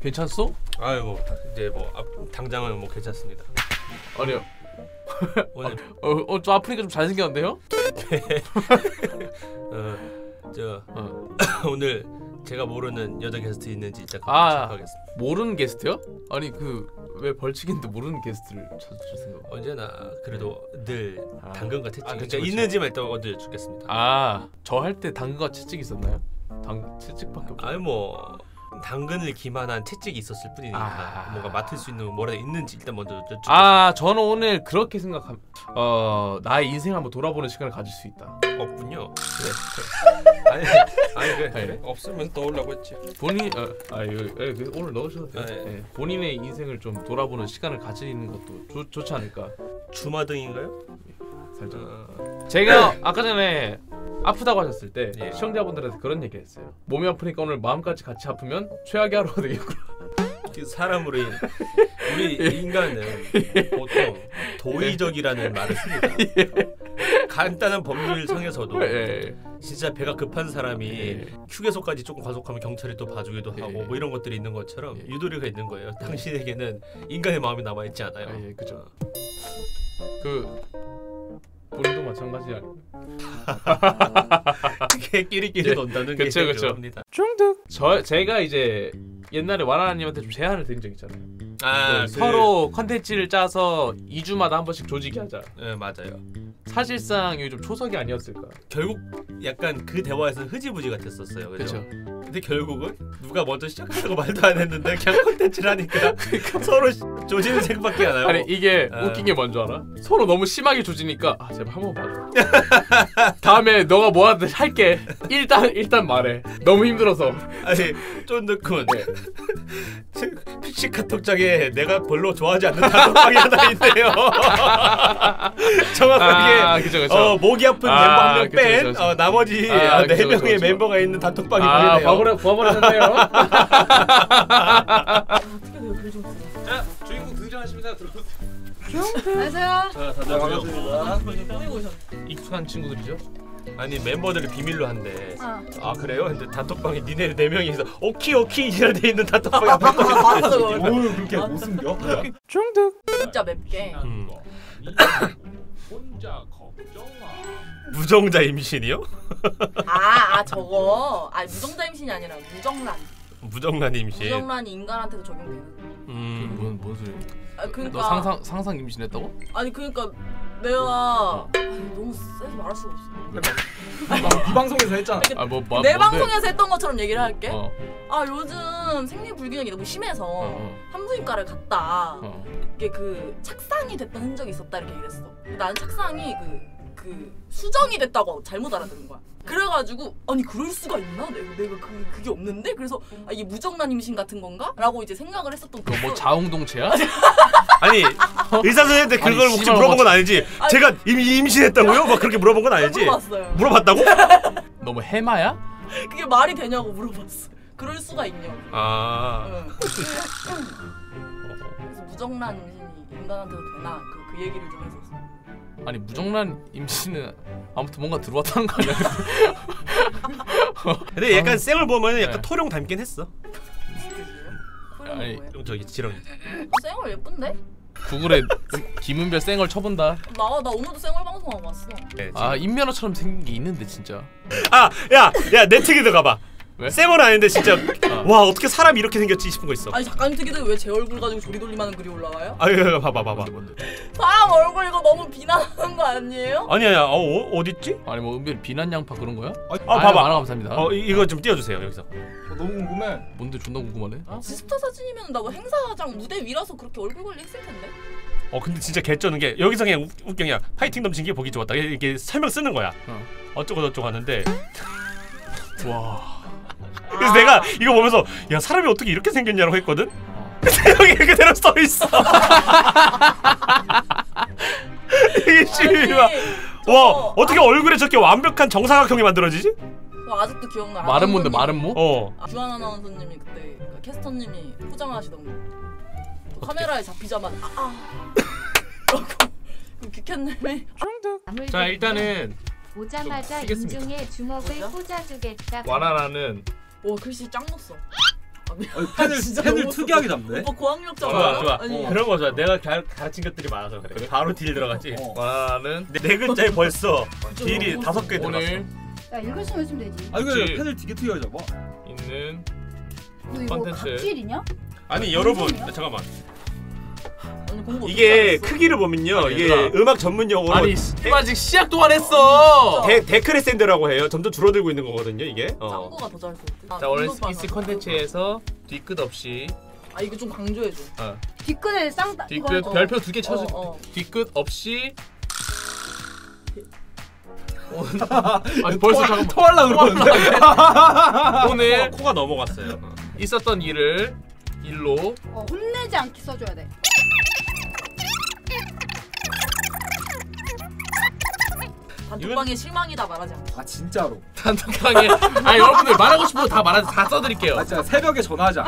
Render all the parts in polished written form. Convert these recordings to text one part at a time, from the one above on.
괜찮소? 아이고 이제 뭐 당장은 뭐 괜찮습니다. 아니요. 오늘 저 아프니까 좀 잘생겼는데요? 오늘 제가 모르는 여자 게스트 있는지 잠깐 체크하겠습니다. 모르는 게스트요? 아니 왜 벌칙인데 모르는 게스트를 찾으신 거? 언제나 그래도 늘 당근과 채찍 그쵸. 있는지만 일단 먼저 주겠습니다. 저 할 때 당근과 채찍 있었나요? 채찍밖에 없죠. 아니 뭐 당근을 기만한 채찍이 있었을 뿐이니까 뭔가 맡을 수 있는 뭐라 있는지 일단 먼저 주겠습니다. 저는 오늘 그렇게 생각합니다. 나의 인생을 한번 돌아보는 시간을 가질 수 있다. 없군요. 그래. 아니 그래. 없으면 떠올라고 했지. 본인 오늘 넣으셔도 돼요. 네. 본인의 인생을 좀 돌아보는 시간을 가지는 것도 좋지 않을까. 주마등인가요? 살짝. 제가 아까 전에 아프다고 하셨을 때 예. 시청자분들한테 그런 얘기 했어요. 몸이 아프니까 오늘 마음까지 같이 아프면 최악의 하루가 되겠구나. 사람으로 우리 인간은 보통 도의적이라는 말을 씁니다. 간단한 법률상에서도 진짜 배가 급한 사람이 휴게소까지 조금 과속하면 경찰이 또 봐주기도 하고 뭐 이런 것들이 있는 것처럼 유도리가 있는 거예요. 당신에게는 인간의 마음이 남아있지 않아요. 그죠. 본인도 마찬가지 아니에요? 끼리끼리 논다는 게 중요합니다. 중득. 제가 이제 옛날에 와라나님한테 좀 제안을 드린 적 있잖아요. 서로 컨텐츠를 짜서 2주마다 한 번씩 조직이 하자. 네 맞아요. 사실상 이게 좀 초석이 아니었을까. 결국 약간 그 대화에서 흐지부지 같았었어요. 그죠? 근데 결국은 누가 먼저 시작하려고 말도 안 했는데 그냥 콘텐츠를 하니까 서로 조지는 생각밖에 안 하고. 아니 이게 웃긴 게 뭔 줄 알아? 서로 너무 심하게 조지니까 제발 한 번 봐줘. 다음에 너가 뭐 하든 할게. 일단 말해. 너무 힘들어서. 아니 쫀득군. PC 카톡장에 내가 별로 좋아하지 않는 단톡방이 하나 있네요. 정확하게 그쵸. 목이 아픈 멤버 한 명 뺀 나머지 4명의 멤버가 있는 단톡방이 보이네요. 봐버렸네요. 자, 주인공 등장하십니다. 들어오세요. 안녕하세요. 자, 다들 반갑습니다. 익숙한 친구들이죠? 아니 멤버들이 비밀로 한대. 그래요? 근데 단톡방에 니네 4명이서 오키 이라 돼 있는 단톡방이 봤어. 뭘 그렇게 못 숨겨? 중득. 진짜 맵게. 혼자 걱정마. 무정자 임신이요? 저거. 무정자 임신이 아니라 무정란. 무정란 임신. 무정란이 인간한테도 적용되는. 뭔 소리야? 그러니까 너 상상 임신했다고? 아니 그러니까 내가 너무 세서 말할 수가 없어. 이 방송에서 했잖아. 내 방송에서 했던 것처럼 얘기를 할게. 요즘 생리 불균형이 너무 심해서 산부인과를 갔다. 이게 그 착상이 됐던 흔적이 있었다 이렇게 얘기했어. 나는 착상이 그 수정이 됐다고 잘못 알아들은 거야. 그래가지고 아니 그럴 수가 있나? 내가 그게 없는데? 그래서 이게 무정란 임신 같은 건가? 라고 이제 생각을 했었던 그 뭐 자웅동체야? 아니 의사 선생님한테 그걸 혹시 물어본 건 아니지? 제가 이미 임신했다고요? 막 그렇게 물어본 건 아니지? 물어봤어요. 물어봤다고? 너무 해마야? 그게 말이 되냐고 물어봤어. 그럴 수가 있냐고. 그래서 무정란 임신이 인간한테도 되나? 그 얘기를 좀 했었어. 아니 무정란 임신은 아무튼 뭔가 들어왔다는 거 아니야? 근데 약간 쌩을 보면 약간 토룡 닮긴 했어. 아니 저기 지렁이. 쌩얼 예쁜데? 구글에 김은별 쌩얼 쳐본다. 나 오늘도 쌩얼 방송하고 왔어. 인면허처럼 생긴 게 있는데 진짜. 야 네트기 들어가봐. 왜? 쌩얼 아닌데 진짜 와 어떻게 사람이 이렇게 생겼지 싶은 거 있어. 아니 작가님 특이도 왜 제 얼굴 가지고 조리돌림하는 글이 올라와요? 봐봐. 사람 얼굴 이거 너무 비난하는 거 아니에요? 아니야. 어딨지? 아니 뭐 은별이 비난 양파 그런 거야? 봐봐. 만화 감사합니다. 이거 좀 띄워주세요 여기서. 너무 궁금해. 뭔데 존나 궁금하네. 지스타 사진이면 나 뭐 행사장 무대 위라서 그렇게 얼굴 관리 했을 텐데. 근데 진짜 개쩌는 게 여기서 그냥 웃경이야. 파이팅 넘친 게 보기 좋았다. 이게 설명 쓰는 거야. 어쩌고 저쩌고 하는데. 와. 그래서 내가 이거 보면서 야 사람이 어떻게 이렇게 생겼냐고 했거든? 근데 여기 그대로 써있어. 이게 씨발 와 어떻게 얼굴에 저렇게 완벽한 정사각형이 만들어지지? 아직도 기억나. 마른 모인데 마른 모? 주한 아나운서님이 그때 캐스터님이 포장하시던 거 카메라에 잡히자마자 규현님이 자 일단은 오자마자 인중에 주먹을 꽂아주겠다. 와나나는 와 글씨 짱 넣었어. 펜을 특이하게 잡네. 오빠 고학력자가. 좋아. 아니. 그런 거 좋아. 내가 가르친 것들이 많아서 그래. 바로 딜 들어가지. 원하는 네 글자에 벌써 딜이 5개 들어갔어. 오늘 야 읽을 수 있으면 되지. 아 이거 그치. 펜을 되게 특이하게 잡아. 있는 너 이거 컨텐츠. 각질이냐? 아니 여러분 잠깐만. 아니, 공부 이게 어떻게 크기를 보면요. 아니, 이게 얘들아. 음악 전문 용어로 아니 아직 시작도 안 했어. 데크레센드라고 해요. 점점 줄어들고 있는 거거든요, 이게. 짱구가 더 잘 썼대. 자 오늘 이스 컨텐츠에서 뒤끝 없이 아 이거 좀 강조해줘. 뒤끝에 쌍따 뒤끝 이거 별표 2개 쳐줘. 어. 뒤끝 없이. 아니 벌써 잠깐만. 토하려고 그러는데. 오늘 코가 넘어갔어요. 있었던 일을 일로 혼내지 않게 써줘야 돼. 단톡방에 실망이다 말하지 않고. 아 진짜로. 단톡방에 아 여러분들 말하고 싶은 거 다 말하지 다 써드릴게요. 아 진짜 새벽에 전화하자.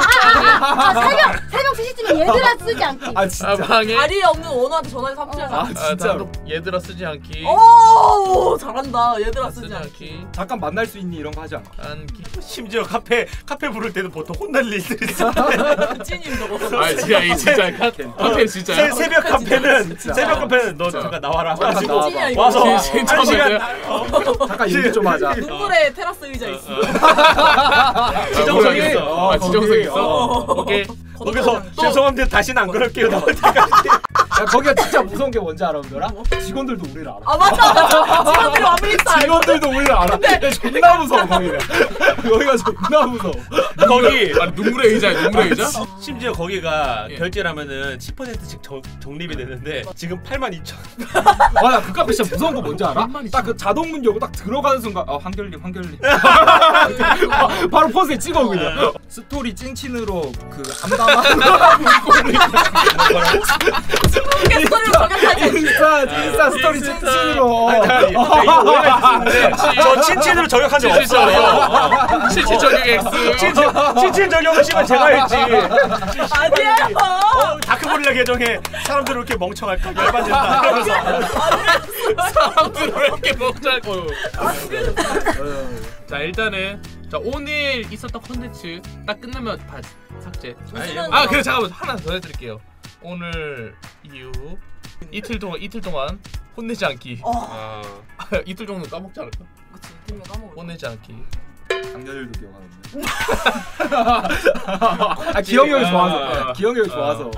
새벽 3시쯤에 얘들아 쓰지 않기. 아 진짜. 방에 자리에 없는 원호한테 전화해서 삽질하자. 아 진짜로. 단톡 얘들아 쓰지 않기. 오 잘한다. 얘들아 쓰지 않기. 않기. 잠깐 만날 수 있니 이런 거 하지 않아. 않기. 심지어 카페 부를 때도 보통 혼날 일들이 있어. 찐님 저거. 아 진짜 이 진짜 카페 진짜. 새벽 카페는 진짜. 새벽 카페는 너 잠깐 나와라. 잠깐 가지고 찐이야, 이거. 와서 진짜 한 시간 잠깐 얘기 좀 하자. 눈물에 테라스 의자 있어. 지정석 거기. 있어. 아 지정석 거기. 있어. 오케이. 거기서 죄송한데 다시는 안 그럴게요. 나올 때까지. 야 거기가 진짜 무서운 게 뭔지 알아, 은별아? 직원들도 우리를 알아. 아 맞다. 직원들이 와블리스타. 직원들도 우리를 알아. 야, 존나 무서워 거기가. 거기가 존나 무서워. 거기 아 눈물의 의자야 눈물의 의자? 심지어 거기가 예. 결제를 하면은 10%씩 적립이 되는데 지금 82,000. 와나 그 카페 진짜 무서운 거 뭔지 알아? 한마디 딱 그 자동문 열고 딱 들어가는 순간 한결님. 바로 포즈에 찍어 그냥. 스토리 찡친으로 그 암담한 스토리로 저격하지. 인스타 스토리 찡친으로. 이거 오해가 있었는데 저 친친으로 저격한 적 없어요. 실질 저격 X. 친친 저격을 씨발 제가 했지. 아니에요. 다크고릴라 계정에 사람들 왜 이렇게 멍청할까 열받는다. 그러면서 사람들 왜 이렇게 먹잘 거요? 자 일단은 자 오늘 있었던 컨텐츠 딱 끝나면 다 삭제. 아 그래 잠깐만 하나 더 해드릴게요. 오늘 이후 이틀 동안 혼내지 않기. 아, 이틀 정도 까먹지 않을까? 그치 이틀면 까먹을. 혼내지 않기. 작년일도 기억하는데. 아 기억력이 좋아서. 기억력이 좋아서.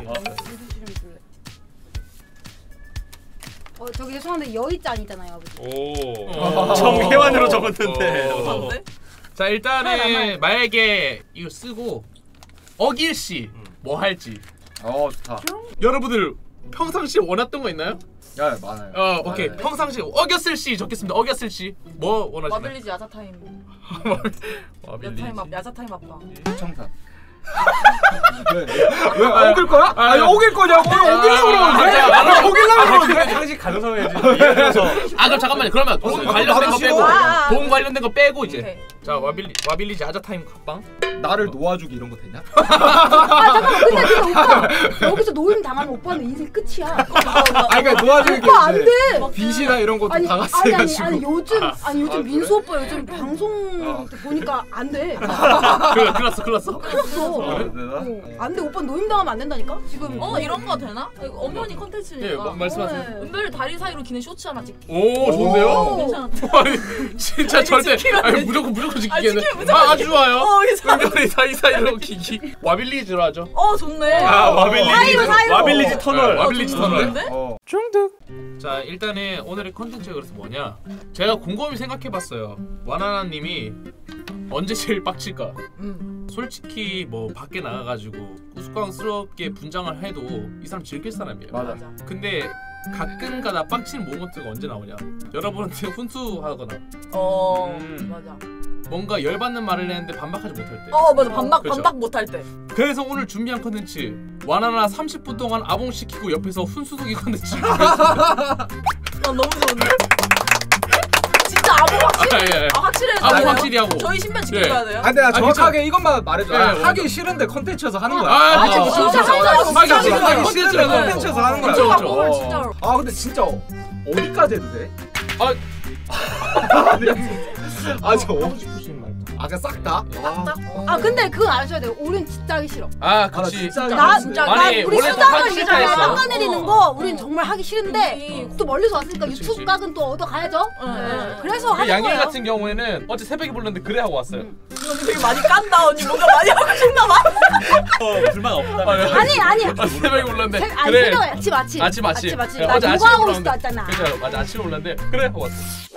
저기 죄송한데 여의짠이잖아요 아버지. 오, 정회환으로 적었는데. 좋은데? 자 일단은 만약에 이거 쓰고 어길씨 뭐 할지 좋다. 여러분들 평상시에 원했던 거 있나요? 야 많아요. 오케이 많아요. 평상시 어겼을씨 적겠습니다. 어겼을씨 뭐 원하시나요? 와빌리지 야자타임. 와빌리지 야자타임 아빠. 청산. 왜 오길 거야? 아니 오길 거냐고? 오길라고 그러는데? 오길라고 그러는데? 당신 가능성해야지. 예를 들어서 그럼 잠깐만요. 그러면 돈 관련된 거 빼고 아, 돈 관련된 거 빼고 이제 오케이. 자 와빌리지 아자타임 각방. 나를 놓아주기 이런 거 되냐? 근데 오빠 여기서 노임 당하면 오빠는 인생 끝이야. 아니 그러니까 놓아주는 게 오빠 안 이제 돼. 빚이나 이런 것도 다 아니 같이해가지고. 요즘 민수 오빠 요즘 방송 보니까 안 돼. 큰일 났어. 그랬어. 안 돼. 오빠 노임 당하면 안 된다니까. 지금 이런 거 되나? 이거 엄연히 컨텐츠니까. 예 말씀하세요. 은별이 다리 사이로 기는 쇼츠 하나 찍기. 오 좋은데요? 괜찮아. 아니 진짜 절대 아니 무조건 지키겠네. 지키면 무조건 아주 좋아요. 괜찮아. 은별이 사이로 기기. 와빌리지로 하죠. 좋네. 와빌리지 터널. 와빌리지 터널. 좋은데? 중득. 자 일단은 오늘의 컨텐츠가 그래서 뭐냐? 제가 곰곰이 생각해봤어요. 와나나님이 언제 제일 빡칠까? 솔직히 뭐 밖에 나가가지고 우스꽝스럽게 분장을 해도 이 사람 즐길 사람이에요. 맞아. 근데 가끔가다 빡치는 모먼트가 언제 나오냐? 여러분한테 훈수하거나 맞아. 뭔가 열받는 말을 했는데 반박하지 못할 때. 맞아. 반박 그렇죠. 못할 때. 그래서 오늘 준비한 컨텐츠 와나나 30분 동안 아봉시키고 옆에서 훈수독이 컨텐츠 준비했습니다. 너무 좋은데? 진짜 아무 확실해. 확실해. 아봉 확실히 하고. 저희 신변 지켜줘야 돼요. 근데 나 정확하게 이것만 말해줘. 네, 하기 싫은데 컨텐츠에서 하는 거야. 아, 그치. 진짜 하기 하기 싫은데 싫은데 컨텐츠에서 하는 거야. 그쵸, 아봉을 진짜로. 근데 진짜 어디까지 해도 돼? 아. 저 하고 싶으신 말. 아까 싹 다? 아 근데 그건 아셔야 돼요. 우린 진짜 하기 싫어. 아 그치. 나 아니 우리 원래 수작을 싫다 이렇게 했어. 깎아내리는 거 우린 정말 하기 싫은데 또 멀리서 왔으니까 유튜브 각은 또 얻어 가야죠. 그래서 하는 양갱이 거예요. 같은 경우에는 어제 새벽에 불렀는데 그래 하고 왔어요. 언니 되게 많이 깐다. 언니 뭔가 많이 하고 싶나 봐. 불만 없다. 아니. 새벽에 불렀는데 아니 그래. 새벽 아침. 아침. 나 어제 아침에 요가하고 불렀는데. 있었잖아. 그죠. 맞아 아침에 불렀는데 그래 하고 왔어.